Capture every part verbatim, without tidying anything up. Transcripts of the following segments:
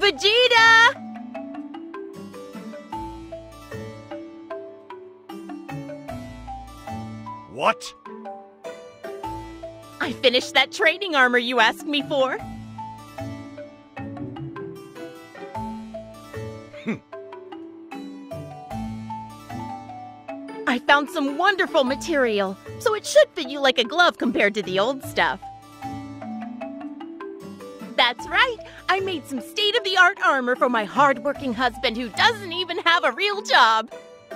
Vegeta! What? I finished that training armor you asked me for. I found some wonderful material, so it should fit you like a glove compared to the old stuff. That's right, I made some state-of-the-art armor for my hard-working husband who doesn't even have a real job.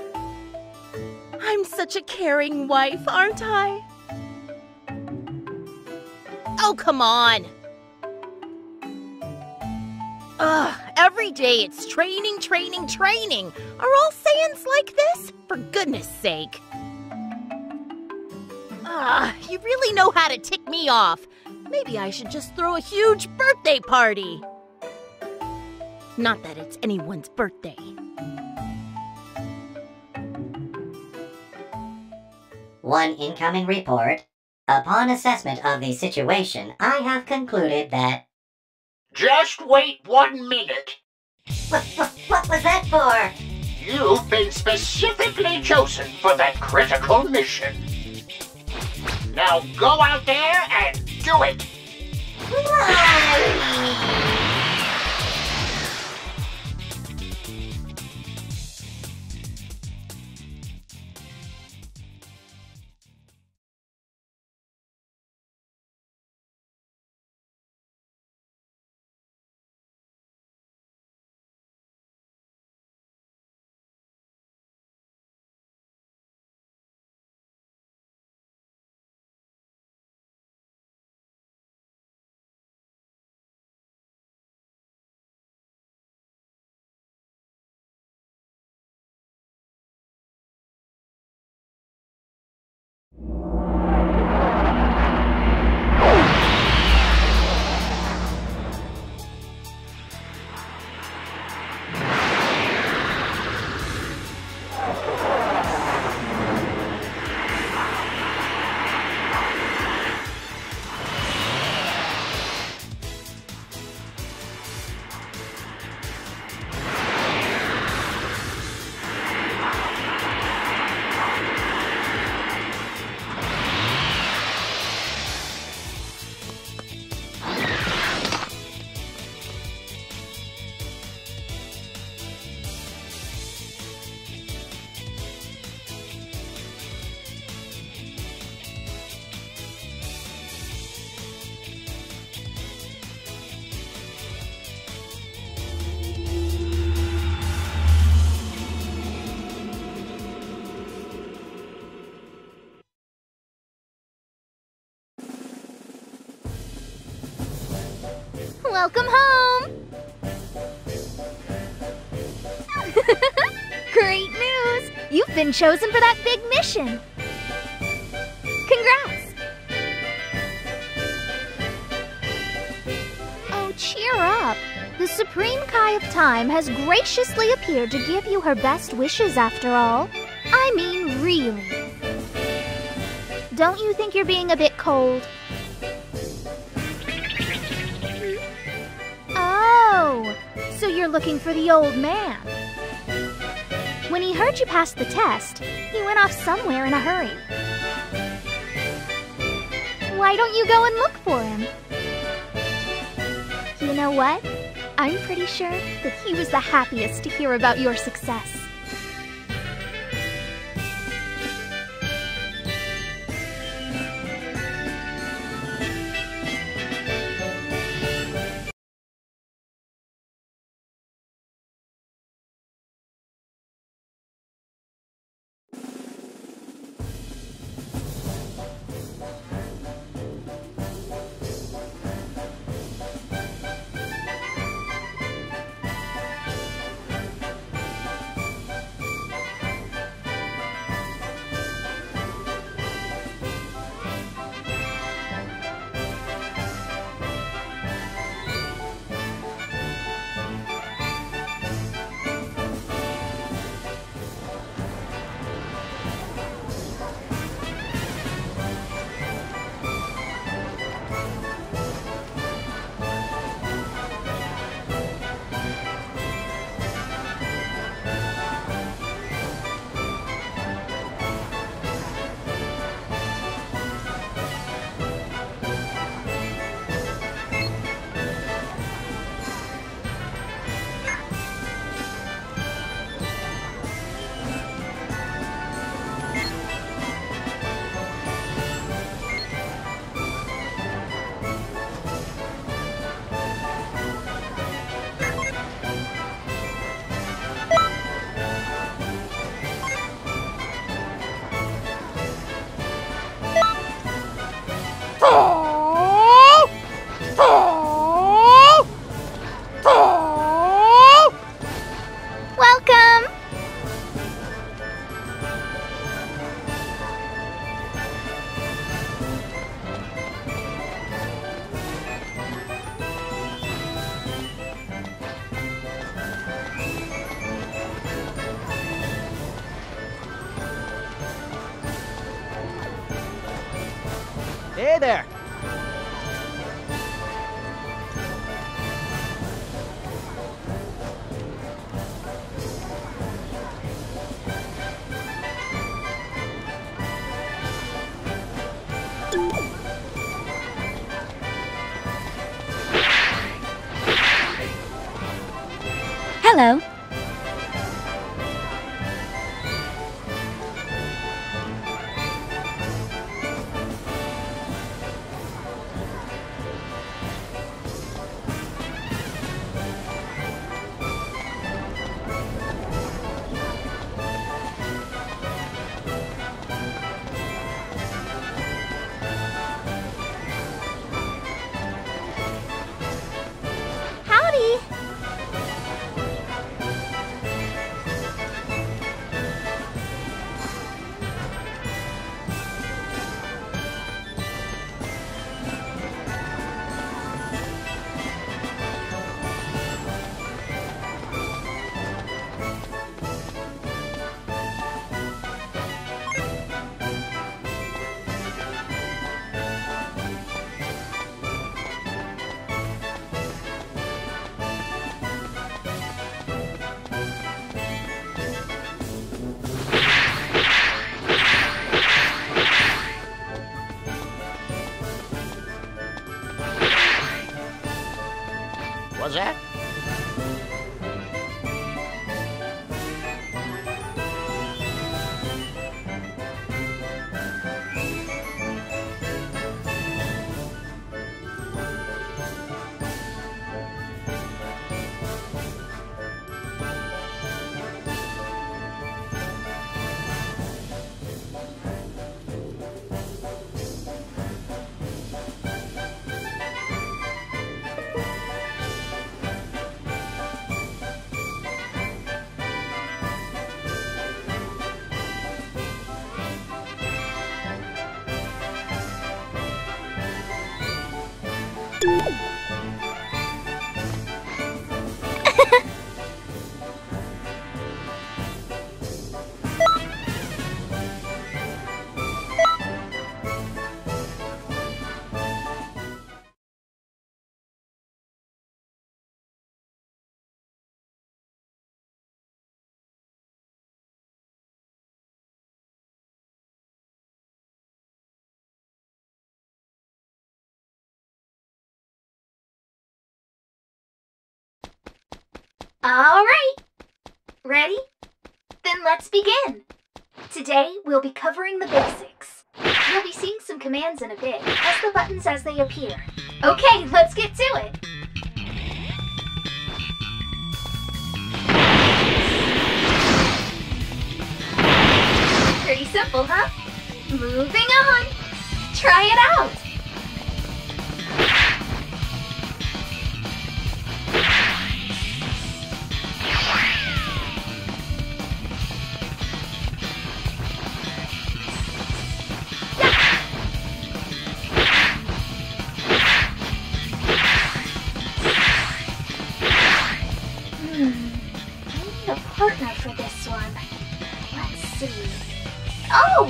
I'm such a caring wife, aren't I? Oh, come on! Ugh, every day it's training, training, training! Are all Saiyans like this? For goodness sake! Ugh, you really know how to tick me off! Maybe I should just throw a huge birthday party! Not that it's anyone's birthday. One incoming report. Upon assessment of the situation, I have concluded that... Just wait one minute. What, what, what was that for? You've been specifically chosen for that critical mission. Now go out there and do it! Welcome home! Great news! You've been chosen for that big mission! Congrats! Oh, cheer up! The Supreme Kai of Time has graciously appeared to give you her best wishes after all. I mean, really. Don't you think you're being a bit cold? Oh, so you're looking for the old man. When he heard you passed the test, he went off somewhere in a hurry. Why don't you go and look for him? You know what? I'm pretty sure that he was the happiest to hear about your success. Hey there! Hello. Howdy. Was that? All right. Ready? Then let's begin. Today, we'll be covering the basics. You'll be seeing some commands in a bit. Press the buttons as they appear. Okay, let's get to it. Pretty simple, huh? Moving on. Try it out. Partner for this one. Let's see. Oh!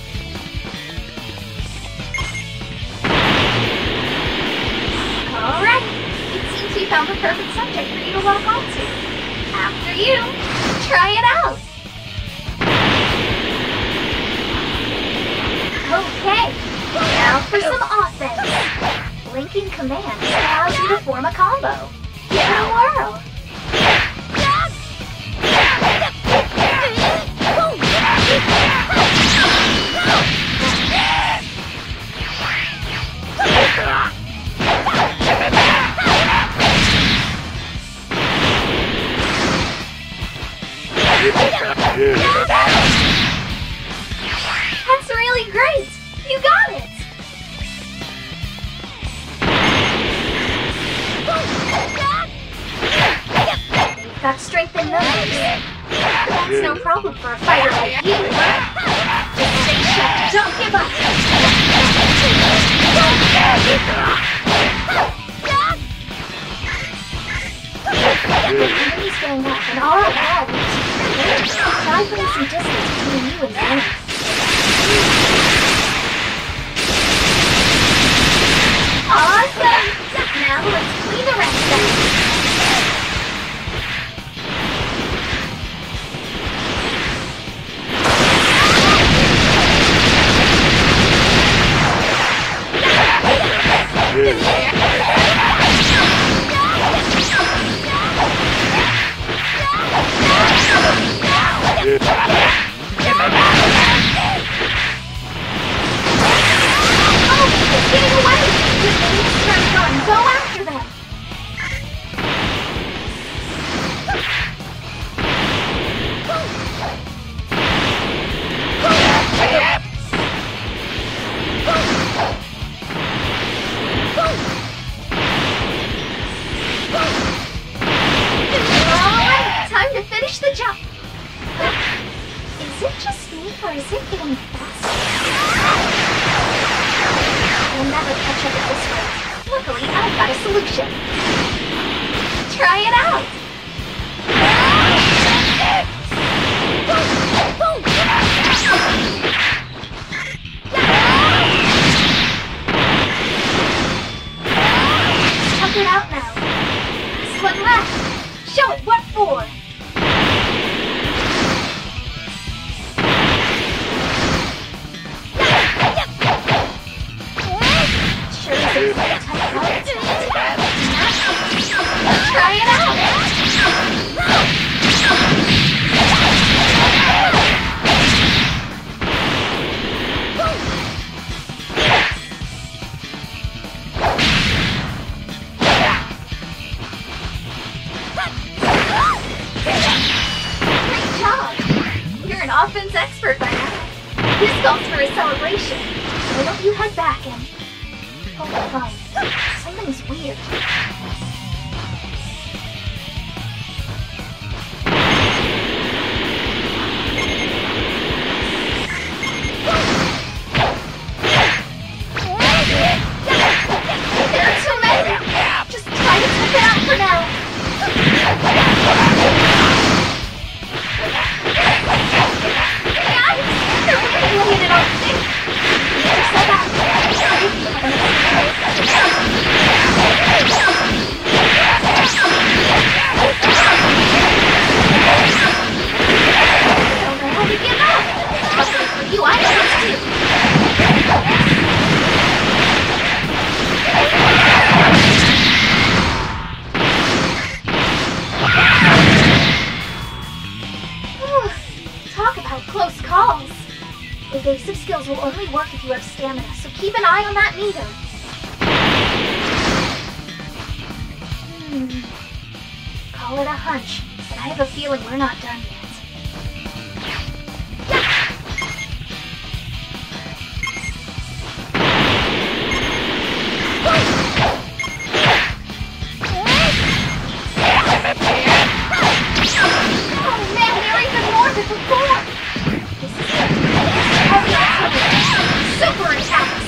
Alright. It seems we found the perfect subject for you to lock onto. After you. Try it out. Okay. Now for some offense. Linking commands allows you to form a combo. Give it a whirl. That's really great! You got it! You've got strength in numbers. That's no problem for a fighter like you. Just stay sharp, don't give up! The enemy's going up, and all of that is try putting some distance between you and them. Getting away! Just need to turn on. Go after them! Alright, time to finish the jump! Is it just me, or is it getting faster? We'll never catch up at this rate. Luckily, I've got a solution. Try it out! Tuck it out now. This one left. Show it what for. Sure is a tight route. Try it out. Great job. You're an offense expert by now. This calls for a celebration. Why don't you head back and hold the phone? Something's weird. There are too many. Just try to take it out for now. Guys, they're really laying it on thick. Just like that. Don't know how to give up. Luckily for you, I know what to do. Talk about close calls. Evasive skills will only work if you have stamina, so keep an eye on that meter. Hmm. Call it a hunch, but I have a feeling we're not done yet. Oh man, there are even more than before! This is it. Heavy artillery. Super attacks!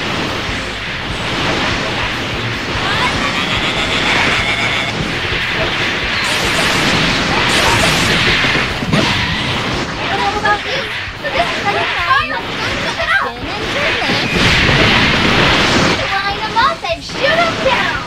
I don't know about you, but this is like fire! Keep it up! Line them up and shoot them down!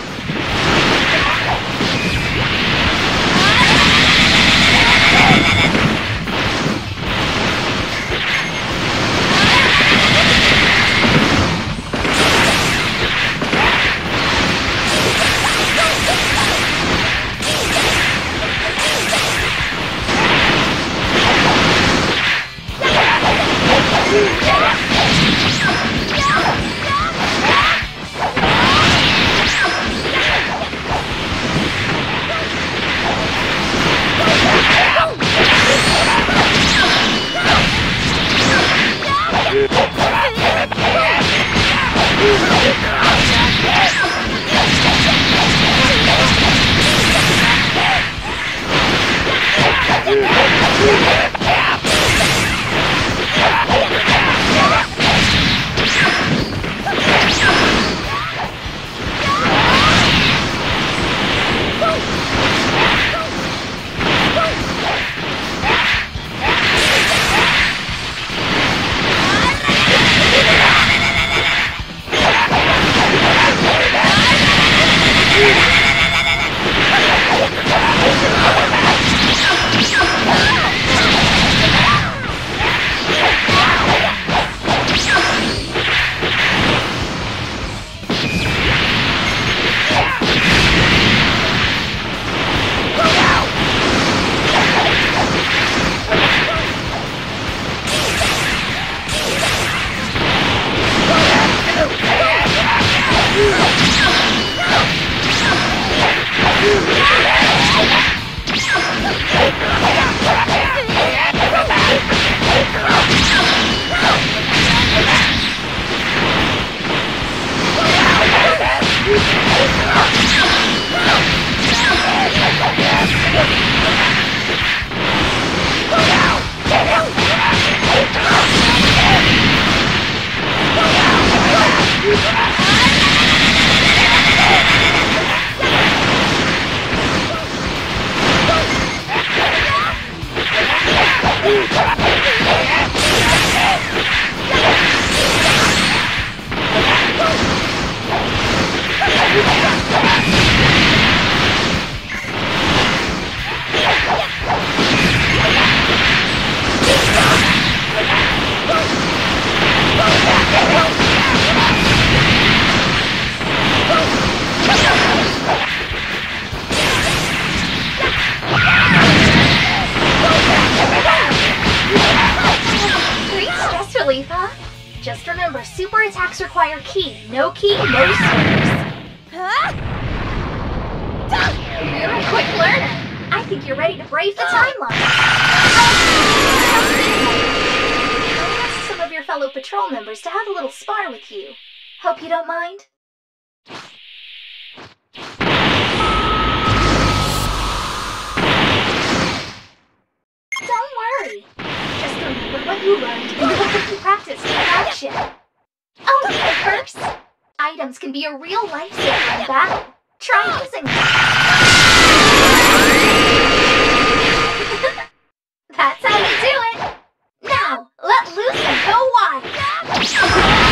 Basics require key. No key, no swimmers. Huh? You're a quick learner. I think you're ready to brave the timeline. I'll ask some of your fellow patrol members to have a little spar with you. Hope you don't mind. Don't worry. Just remember what you learned and hope that you practice in action. Oh, and first, items can be a real lifesaver in battle. Try using them. That's how you do it. Now, let loose and go wide.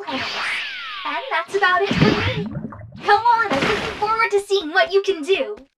That's about it for me. Come on, I'm looking forward to seeing what you can do.